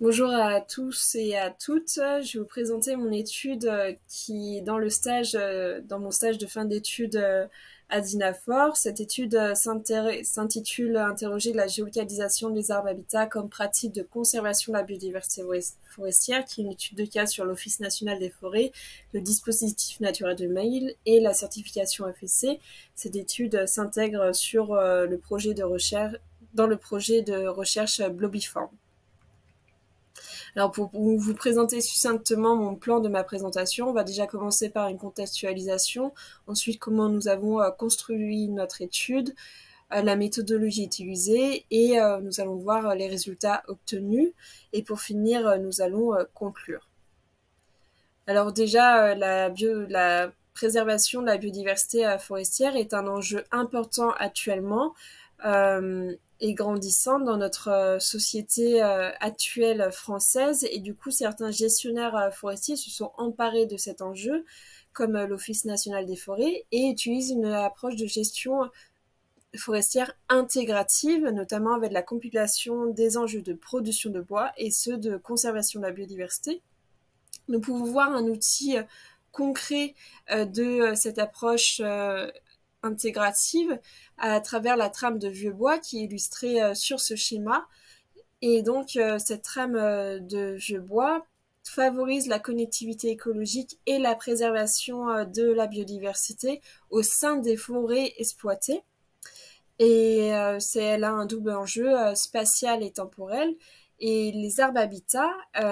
Bonjour à tous et à toutes. Je vais vous présenter mon étude qui est dans mon stage de fin d'études à Dinafor. Cette étude s'intitule Interroger la géolocalisation des arbres habitats comme pratique de conservation de la biodiversité forestière, qui est une étude de cas sur l'Office national des forêts, le dispositif Natura 2000 et la certification FSC. Cette étude s'intègre sur dans le projet de recherche Blobiform. Alors pour vous présenter succinctement mon plan de ma présentation, on va déjà commencer par une contextualisation, ensuite comment nous avons construit notre étude, la méthodologie utilisée et nous allons voir les résultats obtenus et pour finir nous allons conclure. Alors déjà la préservation de la biodiversité forestière est un enjeu important actuellement et grandissant dans notre société actuelle française, et du coup certains gestionnaires forestiers se sont emparés de cet enjeu comme l'Office national des forêts et utilisent une approche de gestion forestière intégrative, notamment avec la compilation des enjeux de production de bois et ceux de conservation de la biodiversité. Nous pouvons voir un outil concret de cette approche intégrative à travers la trame de vieux bois qui est illustrée sur ce schéma. Et donc cette trame de vieux bois favorise la connectivité écologique et la préservation de la biodiversité au sein des forêts exploitées. Et elle a un double enjeu spatial et temporel. Et les arbres habitats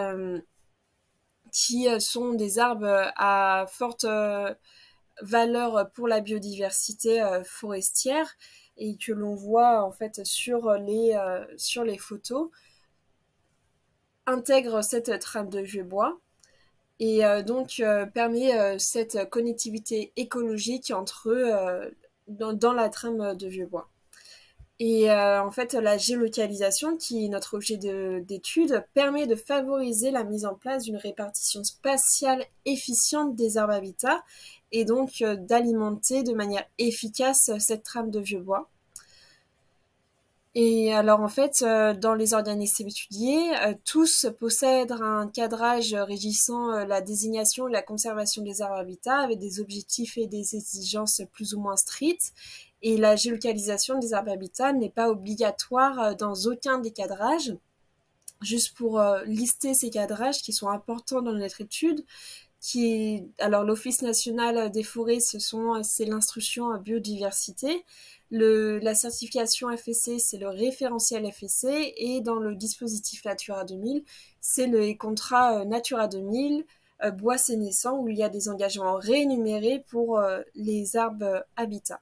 qui sont des arbres à forte valeur pour la biodiversité forestière et que l'on voit en fait sur les photos, intègre cette trame de vieux bois et donc permet cette connectivité écologique entre eux dans la trame de vieux bois. Et en fait, la géolocalisation, qui est notre objet d'étude, permet de favoriser la mise en place d'une répartition spatiale efficiente des arbres habitats et donc d'alimenter de manière efficace cette trame de vieux bois. Et alors en fait, dans les organismes étudiés, tous possèdent un cadrage régissant la désignation et la conservation des arbres habitats avec des objectifs et des exigences plus ou moins strictes. Et la géolocalisation des arbres habitats n'est pas obligatoire dans aucun des cadrages. Juste pour lister ces cadrages qui sont importants dans notre étude, alors l'Office national des forêts, c'est l'instruction biodiversité. La certification FSC, c'est le référentiel FSC, et dans le dispositif Natura 2000, c'est le contrat Natura 2000 bois sénescent, où il y a des engagements rémunérés pour les arbres habitats.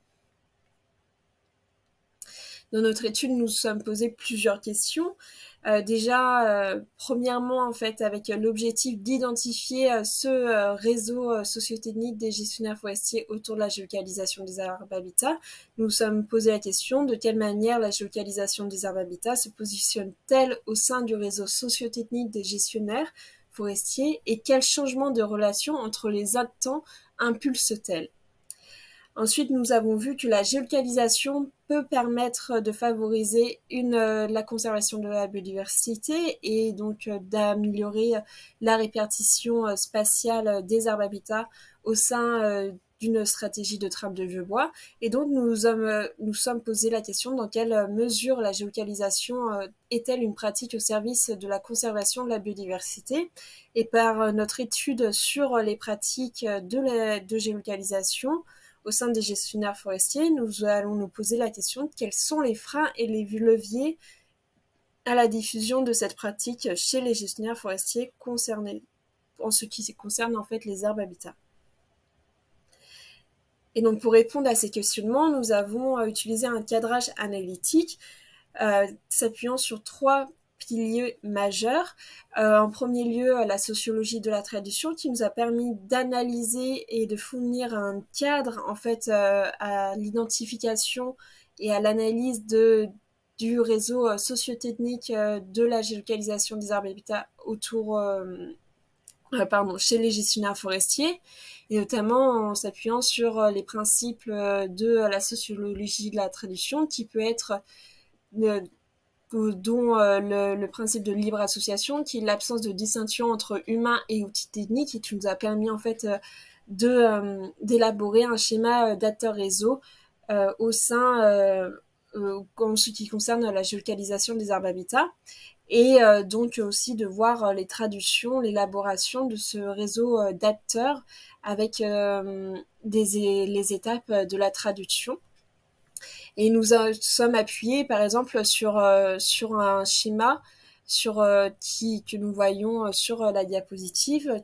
Dans notre étude, nous nous sommes posé plusieurs questions. Premièrement, en fait, avec l'objectif d'identifier ce réseau socio-technique des gestionnaires forestiers autour de la géolocalisation des arbres habitats, nous nous sommes posé la question de quelle manière la géolocalisation des arbres habitats se positionne-t-elle au sein du réseau socio-technique des gestionnaires forestiers et quel changement de relation entre les acteurs impulse-t-elle? Ensuite, nous avons vu que la géolocalisation peut permettre de favoriser la conservation de la biodiversité et donc d'améliorer la répartition spatiale des arbres habitats au sein d'une stratégie de trame de vieux bois. Et donc, nous sommes posé la question dans quelle mesure la géolocalisation est-elle une pratique au service de la conservation de la biodiversité. Et par notre étude sur les pratiques de géolocalisation, au sein des gestionnaires forestiers, nous allons nous poser la question de quels sont les freins et les leviers à la diffusion de cette pratique chez les gestionnaires forestiers concernés, en ce qui concerne en fait les arbres habitats. Et donc pour répondre à ces questionnements, nous avons utilisé un cadrage analytique s'appuyant sur trois piliers majeurs. En premier lieu, la sociologie de la tradition qui nous a permis d'analyser et de fournir un cadre en fait à l'identification et à l'analyse du réseau socio-technique de la géolocalisation des arbres habitats chez les gestionnaires forestiers, et notamment en s'appuyant sur les principes de la sociologie de la tradition qui peut être dont le principe de libre association, qui est l'absence de distinction entre humain et outils techniques, et qui nous a permis en fait d'élaborer un schéma d'acteurs-réseau au sein, en ce qui concerne la géolocalisation des arbres habitats, et donc aussi de voir les traductions, l'élaboration de ce réseau d'acteurs avec les étapes de la traduction. Et nous sommes appuyés, par exemple, sur un schéma que nous voyons sur la diapositive,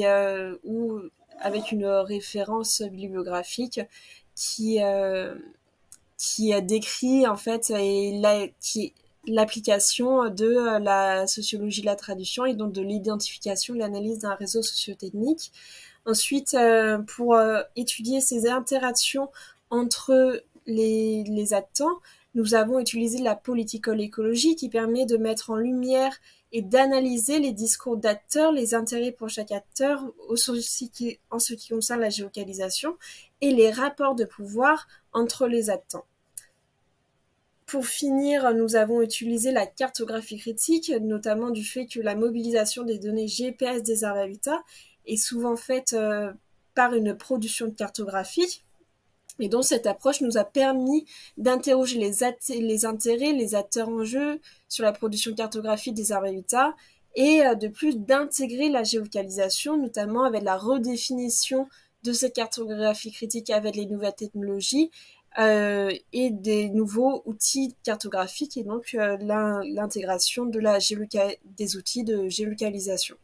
avec une référence bibliographique qui, qui décrit en fait l'application de la sociologie de la traduction et donc de l'identification et l'analyse d'un réseau sociotechnique. Ensuite, pour étudier ces interactions entre les actants, nous avons utilisé la political écologie qui permet de mettre en lumière et d'analyser les discours d'acteurs, les intérêts pour chaque acteur en ce qui concerne la géolocalisation et les rapports de pouvoir entre les actants. Pour finir, nous avons utilisé la cartographie critique, notamment du fait que la mobilisation des données GPS des arbres habitats est souvent faite par une production de cartographie. Et donc cette approche nous a permis d'interroger les intérêts, les acteurs en jeu sur la production cartographique des arbres habitats et de plus d'intégrer la géolocalisation, notamment avec la redéfinition de cette cartographie critique avec les nouvelles technologies et des nouveaux outils cartographiques et donc l'intégration des outils de géolocalisation.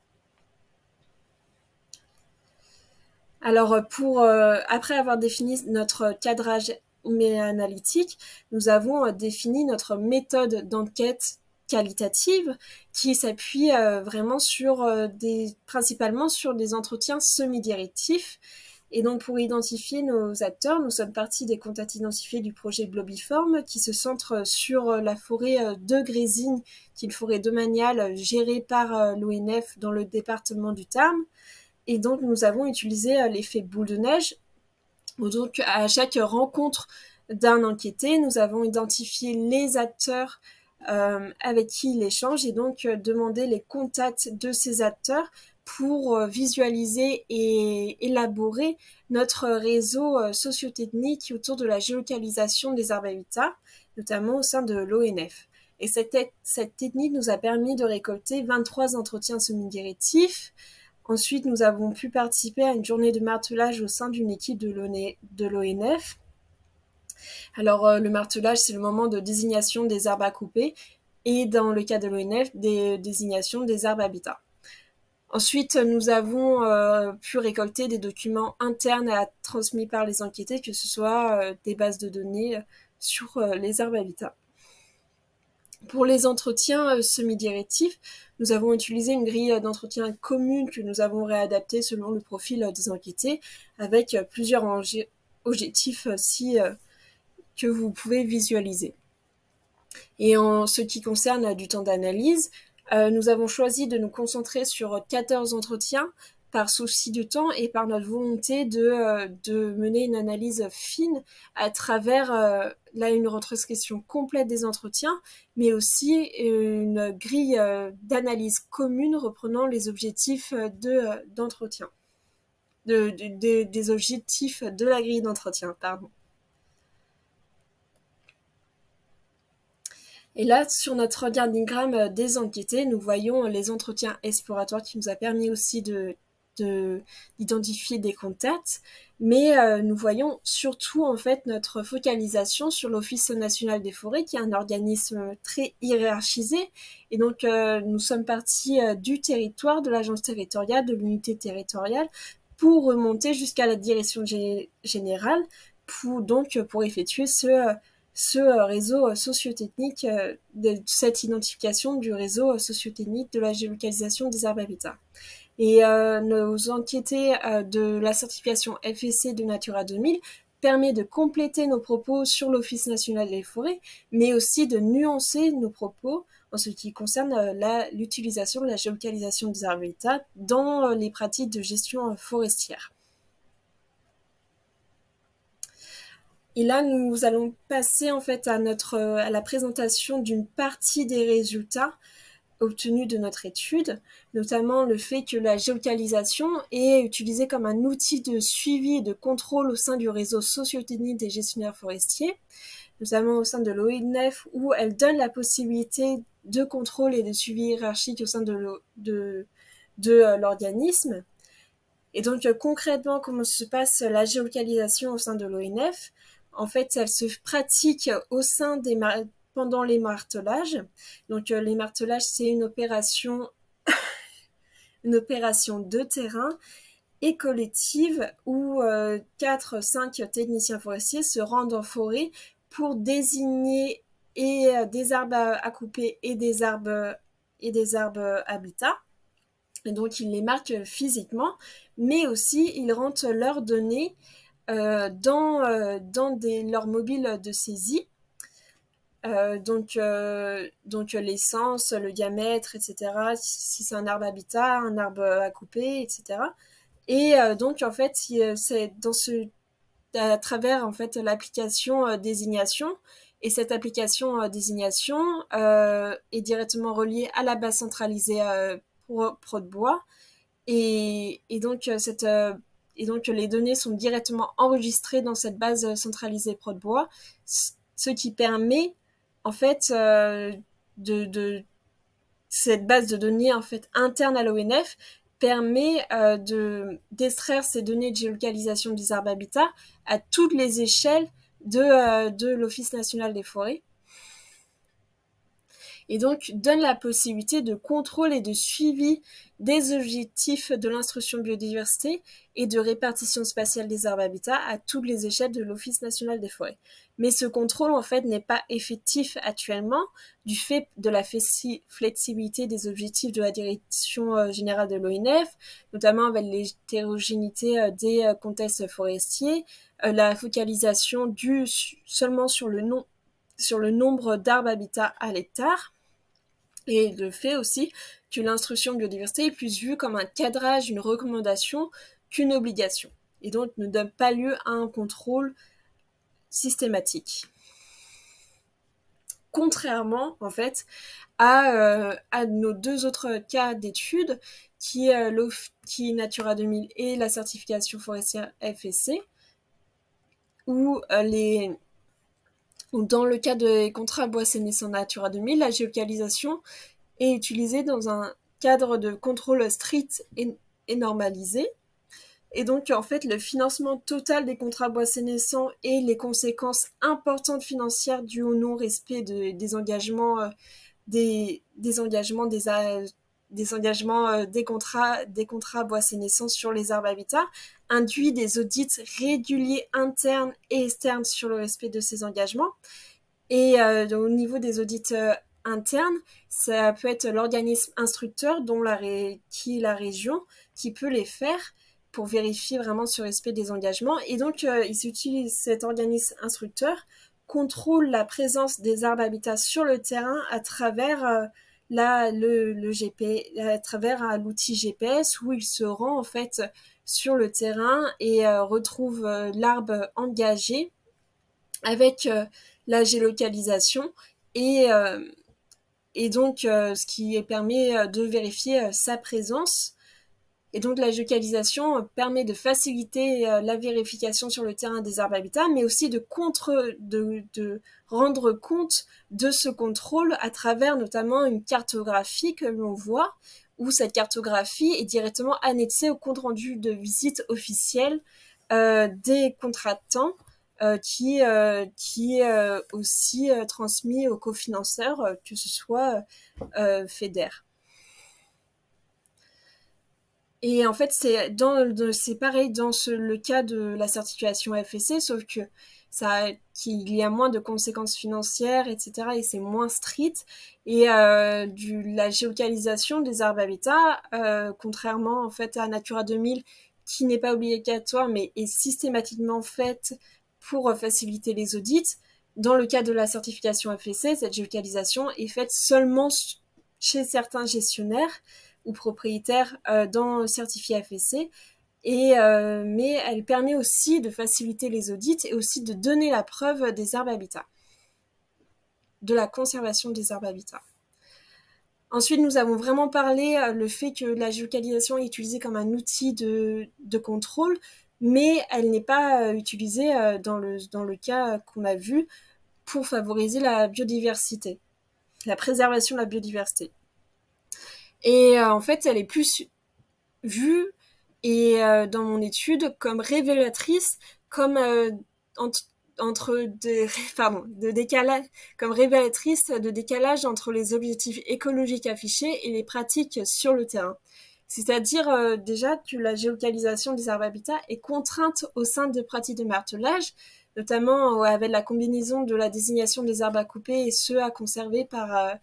Alors, après avoir défini notre cadrage analytique, nous avons défini notre méthode d'enquête qualitative qui s'appuie vraiment principalement sur des entretiens semi-directifs. Et donc, pour identifier nos acteurs, nous sommes partis des contacts identifiés du projet Globiform qui se centre sur la forêt de Grésines, qui est une forêt domaniale gérée par l'ONF dans le département du Tarn. Et donc, nous avons utilisé l'effet boule de neige. Donc, à chaque rencontre d'un enquêté, nous avons identifié les acteurs avec qui il échange et donc demandé les contacts de ces acteurs pour visualiser et élaborer notre réseau sociotechnique autour de la géolocalisation des arbres habitats, notamment au sein de l'ONF. Et cette technique nous a permis de récolter 23 entretiens semi-directifs. Ensuite, nous avons pu participer à une journée de martelage au sein d'une équipe de l'ONF. Alors, le martelage, c'est le moment de désignation des arbres à couper et dans le cas de l'ONF, des désignations des arbres habitats. Ensuite, nous avons pu récolter des documents internes transmis par les enquêtés, que ce soit des bases de données sur les arbres habitats. Pour les entretiens semi-directifs, nous avons utilisé une grille d'entretien commune que nous avons réadaptée selon le profil des enquêtés, avec plusieurs objectifs que vous pouvez visualiser. Et en ce qui concerne du temps d'analyse, nous avons choisi de nous concentrer sur 14 entretiens par souci de temps et par notre volonté de mener une analyse fine à travers une retranscription complète des entretiens, mais aussi une grille d'analyse commune reprenant les objectifs d'entretien, des objectifs de la grille d'entretien, pardon. Et là, sur notre organigramme des enquêtés, nous voyons les entretiens exploratoires qui nous a permis aussi d'identifier des contacts, mais nous voyons surtout en fait notre focalisation sur l'Office national des forêts, qui est un organisme très hiérarchisé, et donc nous sommes partis du territoire, de l'agence territoriale, de l'unité territoriale, pour remonter jusqu'à la direction générale, pour effectuer ce réseau sociotechnique, cette identification du réseau sociotechnique de la géolocalisation des arbres habitats. Et nos enquêtés de la certification FSC de Natura 2000 permet de compléter nos propos sur l'Office national des forêts, mais aussi de nuancer nos propos en ce qui concerne l'utilisation de la géolocalisation des arbres habitats dans les pratiques de gestion forestière. Et là, nous allons passer en fait à la présentation d'une partie des résultats obtenus de notre étude, notamment le fait que la géolocalisation est utilisée comme un outil de suivi et de contrôle au sein du réseau socio-technique des gestionnaires forestiers, notamment au sein de l'ONF, où elle donne la possibilité de contrôle et de suivi hiérarchique au sein de l'organisme. Et donc concrètement, comment se passe la géolocalisation au sein de l'ONF? En fait, elle se pratique au sein pendant les martelages. Donc les martelages, c'est une opération de terrain et collective où 4-5 techniciens forestiers se rendent en forêt pour désigner des arbres à couper et des arbres habitats. Et donc, ils les marquent physiquement, mais aussi ils rentrent leurs données dans leurs mobiles de saisie. Donc l'essence, le diamètre, etc. Si c'est un arbre habitat, un arbre à couper, etc. Et donc, en fait, c'est à travers en fait l'application désignation. Et cette application désignation est directement reliée à la base centralisée ProDebois. Et donc, les données sont directement enregistrées dans cette base centralisée ProDebois, ce qui permet en fait cette base de données en fait interne à l'ONF permet d'extraire ces données de géolocalisation des arbres habitats à toutes les échelles de l'Office national des forêts. Et donc donne la possibilité de contrôle et de suivi des objectifs de l'instruction biodiversité et de répartition spatiale des arbres habitats à toutes les échelles de l'Office national des forêts. Mais ce contrôle, en fait, n'est pas effectif actuellement du fait de la flexibilité des objectifs de la direction générale de l'ONF, notamment avec l'hétérogénéité des contextes forestiers, la focalisation due seulement sur le nombre d'arbres habitats à l'hectare, et le fait aussi que l'instruction biodiversité est plus vue comme un cadrage, une recommandation qu'une obligation, et donc ne donne pas lieu à un contrôle systématique. Contrairement, en fait, à nos deux autres cas d'études, qui est Natura 2000 et la certification forestière FSC, où dans le cas des contrats bois sénescents Natura 2000, la géolocalisation est utilisée dans un cadre de contrôle strict et normalisé. Et donc, en fait, le financement total des contrats bois sénescents et les conséquences importantes financières dues au non-respect des engagements des contrats bois sénescents sur les arbres habitats induit des audits réguliers internes et externes sur le respect de ces engagements. Et au niveau des audits internes, ça peut être l'organisme instructeur qui est la région qui peut les faire pour vérifier vraiment ce respect des engagements. Et donc, ils utilisent cet organisme instructeur, contrôle la présence des arbres habitats sur le terrain à travers le GP, à travers l'outil GPS où il se rend en fait sur le terrain et retrouve l'arbre engagé avec la géolocalisation et donc ce qui permet de vérifier sa présence. Et donc la géolocalisation permet de faciliter la vérification sur le terrain des arbres habitats, mais aussi de rendre compte de ce contrôle à travers notamment une cartographie que l'on voit, où cette cartographie est directement annexée au compte-rendu de visite officielle des contractants, qui est aussi transmis aux cofinanceurs, que ce soit FEDER. Et en fait, c'est pareil dans le cas de la certification FSC, sauf que qu'il y a moins de conséquences financières, etc. Et c'est moins strict. Et la géolocalisation des arbres habitats, contrairement en fait à Natura 2000, qui n'est pas obligatoire, mais est systématiquement faite pour faciliter les audits. Dans le cas de la certification FSC, cette géolocalisation est faite seulement chez certains gestionnaires ou propriétaires dans certifié FSC, mais elle permet aussi de faciliter les audits et aussi de donner la preuve des aires d'habitat, de la conservation des aires d'habitat. Ensuite, nous avons vraiment parlé le fait que la géolocalisation est utilisée comme un outil de contrôle, mais elle n'est pas utilisée dans le cas qu'on a vu pour favoriser la biodiversité, la préservation de la biodiversité. Et en fait, elle est plus vue et dans mon étude comme révélatrice, comme de décalage, comme révélatrice de décalage entre les objectifs écologiques affichés et les pratiques sur le terrain. C'est-à-dire déjà que la géolocalisation des aires d'habitat est contrainte au sein de pratiques de martelage, notamment avec la combinaison de la désignation des arbres à couper et ceux à conserver par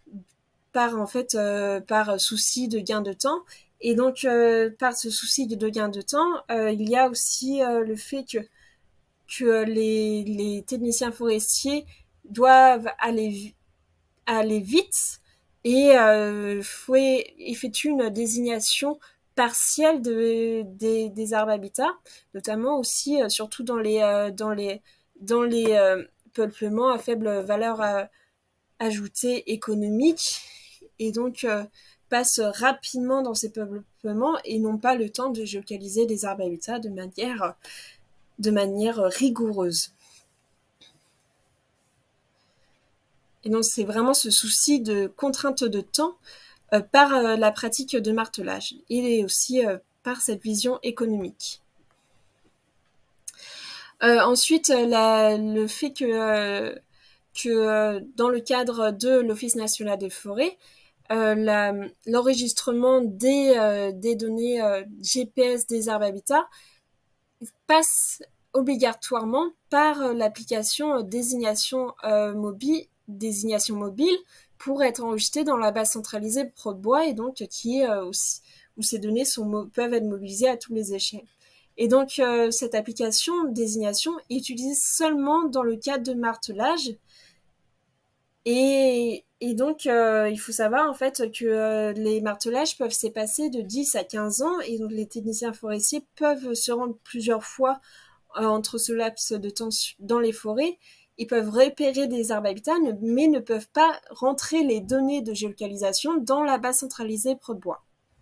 souci de gain de temps. Et donc, par ce souci de gain de temps, il y a aussi le fait que les techniciens forestiers doivent aller vite et effectuer une désignation partielle des arbres habitats, notamment aussi, surtout dans les peuplements à faible valeur ajoutée économique, et donc passent rapidement dans ces peuplements et n'ont pas le temps de géolocaliser des arbres habitats de manière rigoureuse. Et donc c'est vraiment ce souci de contrainte de temps par la pratique de martelage et aussi par cette vision économique. Ensuite, le fait que dans le cadre de l'Office national des forêts, l'enregistrement des données GPS des arbres habitats passe obligatoirement par l'application désignation mobile pour être enregistré dans la base centralisée Prodbois, et donc qui est aussi où ces données peuvent être mobilisées à tous les échelles. Et donc cette application désignation est utilisée seulement dans le cadre de martelage. Et donc, il faut savoir en fait que les martelages peuvent s'espacer de 10 à 15 ans, et donc les techniciens forestiers peuvent se rendre plusieurs fois entre ce laps de temps dans les forêts. Ils peuvent repérer des arbres habitats, mais ne peuvent pas rentrer les données de géolocalisation dans la base centralisée Prodbois.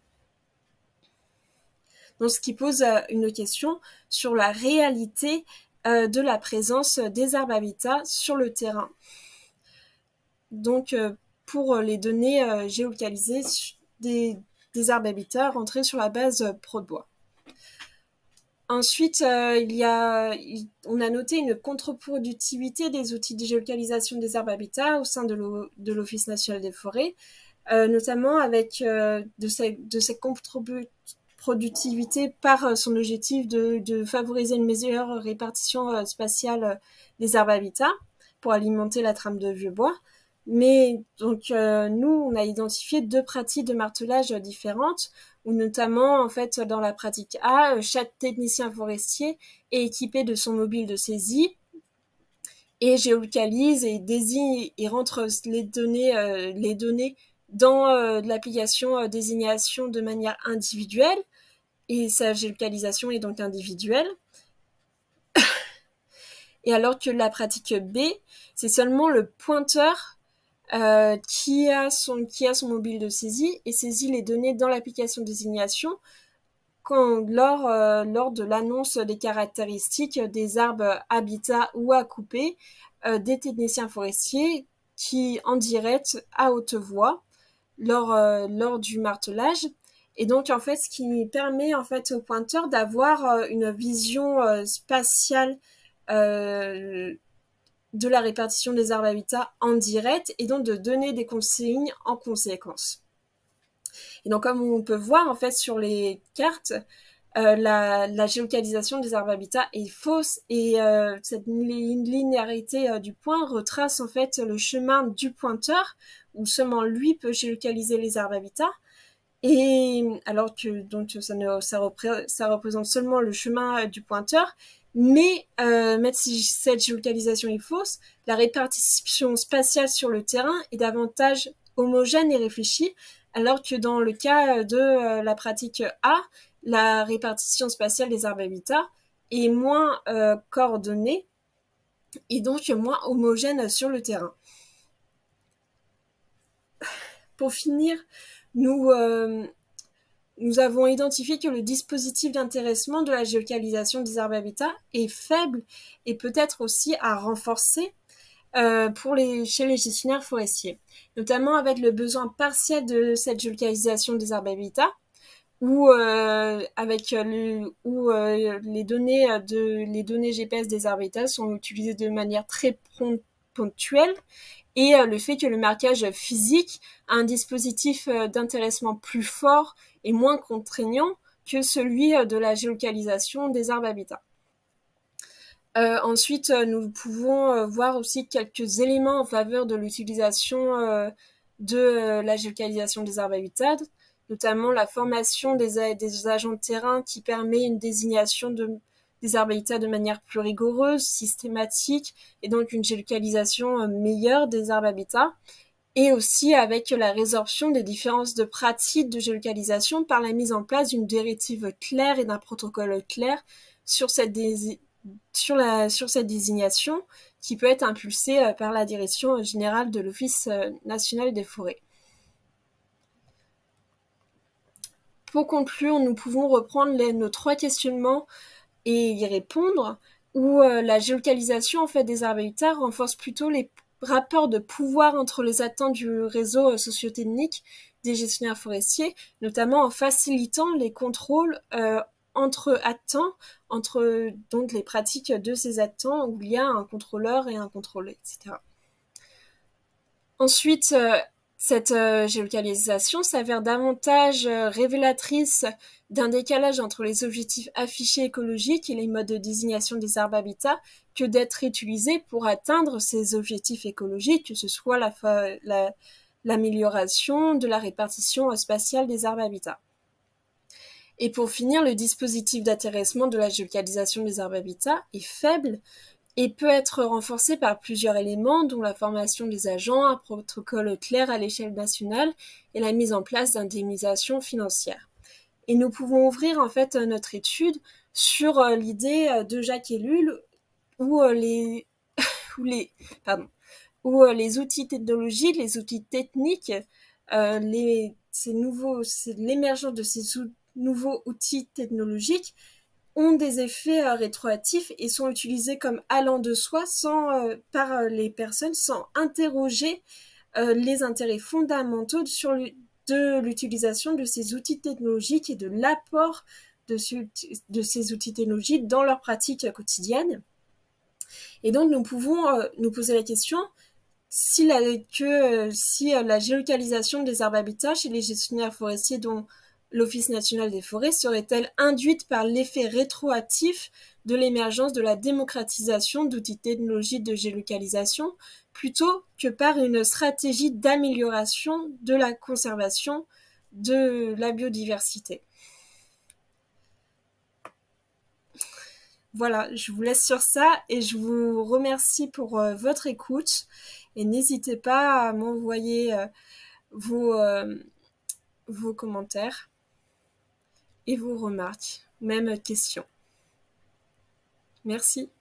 Donc, ce qui pose une question sur la réalité de la présence des arbres habitats sur le terrain. Donc, pour les données géolocalisées des arbres habitats rentrés sur la base Prodbois. Ensuite, on a noté une contre-productivité des outils de géolocalisation des arbres habitats au sein de l'Office national des forêts, notamment avec de cette contre-productivité par son objectif de favoriser une meilleure répartition spatiale des arbres habitats pour alimenter la trame de vieux bois. Mais donc nous, on a identifié 2 pratiques de martelage différentes, où notamment en fait dans la pratique A, chaque technicien forestier est équipé de son mobile de saisie et géolocalise et désigne et rentre les données dans l'application désignation de manière individuelle, et sa géolocalisation est donc individuelle. Et alors que la pratique B, c'est seulement le pointeur qui a son mobile de saisie et saisit les données dans l'application désignation lors de l'annonce des caractéristiques des arbres habitats ou à couper des techniciens forestiers qui en direct à haute voix lors du martelage. Et donc en fait ce qui permet en fait au pointeur d'avoir une vision spatiale de la répartition des arbres habitats en direct, et donc de donner des consignes en conséquence. Et donc comme on peut voir en fait sur les cartes, la géolocalisation des arbres habitats est fausse, et cette linéarité du point retrace en fait le chemin du pointeur, où seulement lui peut géolocaliser les arbres habitats, et alors que donc ça représente seulement le chemin du pointeur. Mais même si cette géolocalisation est fausse, la répartition spatiale sur le terrain est davantage homogène et réfléchie, alors que dans le cas de la pratique A, la répartition spatiale des aires d'habitat est moins coordonnée et donc moins homogène sur le terrain. Pour finir, nous avons identifié que le dispositif d'intéressement de la géolocalisation des aires d'habitat est faible et peut-être aussi à renforcer chez les gestionnaires forestiers, notamment avec le besoin partiel de cette géolocalisation des aires d'habitat, où les données GPS des aires d'habitat sont utilisées de manière très ponctuelle, et le fait que le marquage physique a un dispositif d'intéressement plus fort et moins contraignant que celui de la géolocalisation des aires d'habitat. Ensuite, nous pouvons voir aussi quelques éléments en faveur de l'utilisation de la géolocalisation des aires d'habitat, notamment la formation des agents de terrain qui permet une désignation des aires d'habitat de manière plus rigoureuse, systématique, et donc une géolocalisation meilleure des aires d'habitat, et aussi avec la résorption des différences de pratiques de géolocalisation par la mise en place d'une directive claire et d'un protocole clair sur cette désignation qui peut être impulsée par la direction générale de l'Office national des forêts. Pour conclure, nous pouvons reprendre nos 3 questionnements et y répondre, où la géolocalisation en fait, des aires d'habitat renforce plutôt les rapports de pouvoir entre les acteurs du réseau socio-technique des gestionnaires forestiers, notamment en facilitant les contrôles entre actants, entre donc les pratiques de ces actants où il y a un contrôleur et un contrôlé, etc. Ensuite, cette géolocalisation s'avère davantage révélatrice d'un décalage entre les objectifs affichés écologiques et les modes de désignation des aires d'habitat que d'être utilisée pour atteindre ces objectifs écologiques, que ce soit l'amélioration de la répartition spatiale des aires d'habitat. Et pour finir, le dispositif d'intéressement de la géolocalisation des aires d'habitat est faible et peut être renforcé par plusieurs éléments, dont la formation des agents, un protocole clair à l'échelle nationale et la mise en place d'indemnisation financière. Et nous pouvons ouvrir en fait notre étude sur l'idée de Jacques Ellul où les outils technologiques, les outils techniques, c'est l'émergence de ces nouveaux outils technologiques ont des effets rétroactifs et sont utilisés comme allant de soi par les personnes sans interroger les intérêts fondamentaux de l'utilisation de ces outils technologiques et de l'apport de ces outils technologiques dans leur pratique quotidienne. Et donc nous pouvons nous poser la question si la géolocalisation des aires d'habitat chez les gestionnaires forestiers dont l'Office national des forêts serait-elle induite par l'effet rétroactif de l'émergence de la démocratisation d'outils technologiques de géolocalisation plutôt que par une stratégie d'amélioration de la conservation de la biodiversité. Voilà, je vous laisse sur ça et je vous remercie pour votre écoute et n'hésitez pas à m'envoyer vos commentaires et vos remarques, même questions. Merci.